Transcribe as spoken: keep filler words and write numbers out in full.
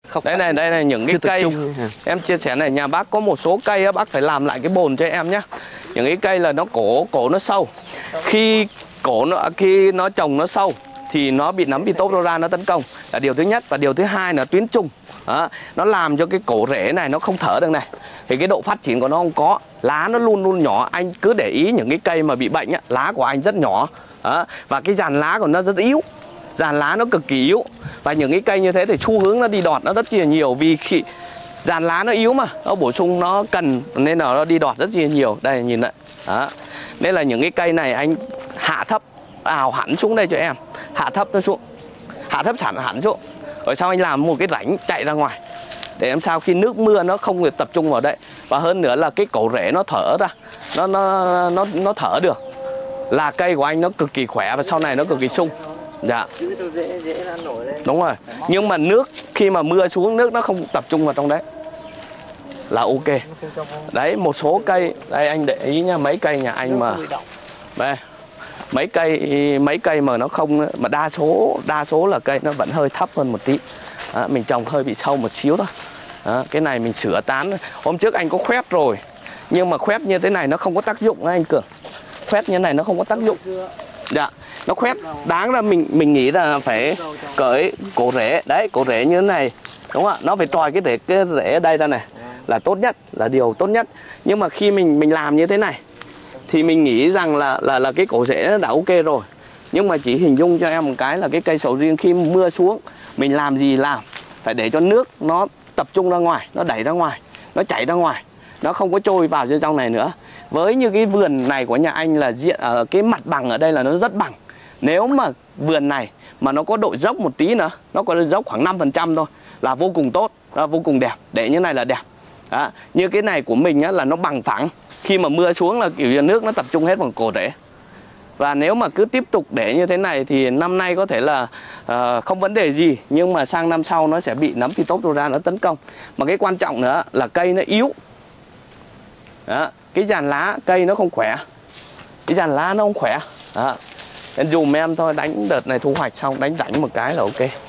Không đây này, đây này những cái cây em chia sẻ này, nhà bác có một số cây á, bác phải làm lại cái bồn cho em nhé. Những cái cây là nó cổ cổ nó sâu, khi cổ nó khi nó trồng nó sâu thì nó bị nấm Phytophthora nó tấn công là điều thứ nhất. Và điều thứ hai là tuyến trùng đó, nó làm cho cái cổ rễ này nó không thở được này, thì cái độ phát triển của nó không có, lá nó luôn luôn nhỏ. Anh cứ để ý những cái cây mà bị bệnh á, lá của anh rất nhỏ đó, và cái dàn lá của nó rất yếu, dàn lá nó cực kỳ yếu. Và những cái cây như thế thì xu hướng nó đi đọt nó rất là nhiều, vì khi dàn lá nó yếu mà nó bổ sung nó cần nên là nó đi đọt rất là nhiều. Đây nhìn lại đó. Nên là những cái cây này anh hạ thấp ào hẳn xuống đây cho em, hạ thấp nó xuống, hạ thấp hẳn hẳn xuống, rồi sau anh làm một cái rãnh chạy ra ngoài để làm sao khi nước mưa nó không được tập trung vào đây. Và hơn nữa là cái cổ rễ nó thở ra, nó nó nó nó thở được, là cây của anh nó cực kỳ khỏe và sau này nó cực kỳ sung. Dạ. Đúng rồi. Nhưng mà nước khi mà mưa xuống, nước nó không tập trung vào trong đấy là ok. Đấy, một số cây đây anh để ý nha, mấy cây nhà anh mà đây, mấy cây mấy cây mà nó không, mà đa số đa số là cây nó vẫn hơi thấp hơn một tí. Đó, mình trồng hơi bị sâu một xíu thôi. Đó, cái này mình sửa tán. Hôm trước anh có khoét rồi, nhưng mà khoét như thế này nó không có tác dụng anh Cường. Khoét như thế này nó không có tác dụng. Dạ, nó khoét, đáng ra mình mình nghĩ là phải cởi cổ rễ. Đấy, cổ rễ như thế này, đúng không ạ? Nó phải tròi cái rễ cái rễ ở đây ra này là tốt nhất, là điều tốt nhất. Nhưng mà khi mình mình làm như thế này thì mình nghĩ rằng là là là cái cổ rễ nó đã ok rồi. Nhưng mà chỉ hình dung cho em một cái là cái cây sầu riêng khi mưa xuống, mình làm gì làm phải để cho nước nó tập trung ra ngoài, nó đẩy ra ngoài, nó chảy ra ngoài, nó không có trôi vào trong này nữa. Với như cái vườn này của nhà anh là diện ở cái mặt bằng ở đây là nó rất bằng. Nếu mà vườn này mà nó có độ dốc một tí nữa, nó có độ dốc khoảng năm phần trăm thôi là vô cùng tốt, là vô cùng đẹp. Để như này là đẹp. Đó. Như cái này của mình á, là nó bằng phẳng. Khi mà mưa xuống là kiểu như nước nó tập trung hết vào cổ rễ. Và nếu mà cứ tiếp tục để như thế này thì năm nay có thể là uh, không vấn đề gì, nhưng mà sang năm sau nó sẽ bị nấm Phytophthora nó tấn công. Mà cái quan trọng nữa là cây nó yếu. Đó. Cái dàn lá cây nó không khỏe, cái dàn lá nó không khỏe. Đó. Nên dùm em thôi, đánh đợt này thu hoạch xong đánh rãnh một cái là ok.